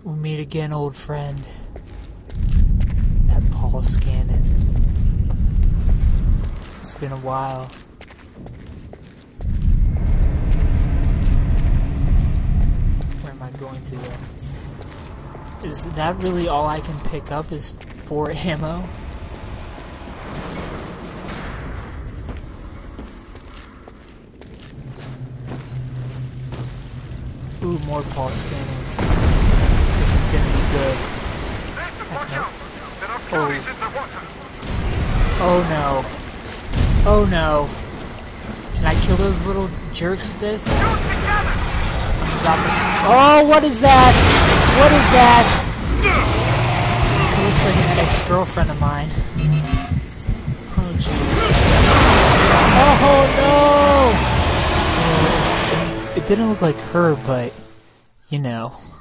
We'll meet again, old friend. That pulse cannon. It's been a while. Where am I going to go? Is that really all I can pick up is 4 ammo? Ooh, more pulse cannons. This is gonna be good. Oh. Oh no. Oh no. Can I kill those little jerks with this? I'm about to... Oh, what is that? What is that? It looks like an ex-girlfriend of mine. Oh jeez. Oh no! It didn't look like her, but, you know.